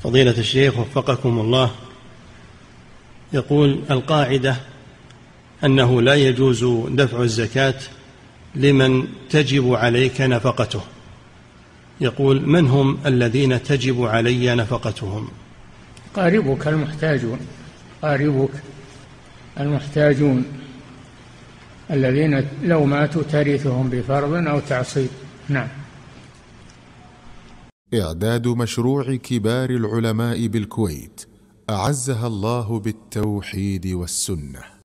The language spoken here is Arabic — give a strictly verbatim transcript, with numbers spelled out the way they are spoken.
فضيلة الشيخ وفقكم الله، يقول القاعدة أنه لا يجوز دفع الزكاة لمن تجب عليك نفقته. يقول من هم الذين تجب علي نفقتهم؟ قاربك المحتاجون، قاربك المحتاجون الذين لو ماتوا ترثهم بفرض أو تعصيب. نعم. إعداد مشروع كبار العلماء بالكويت أعزها الله بالتوحيد والسنة.